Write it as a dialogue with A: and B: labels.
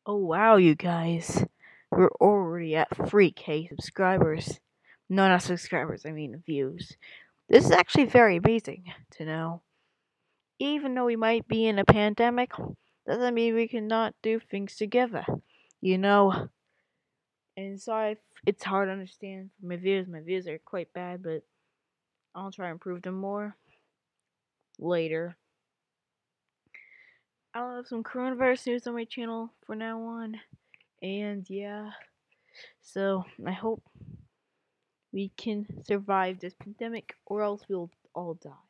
A: Oh wow, you guys. We're already at 3K subscribers. No, not subscribers, I mean views. This is actually very amazing to know. Even though we might be in a pandemic, doesn't mean we cannot do things together. You know? And sorry if it's hard to understand for my views. My views are quite bad, but I'll try and improve them more later. I'll have some coronavirus news on my channel from now on. And yeah. So I hope we can survive this pandemic or else we'll all die.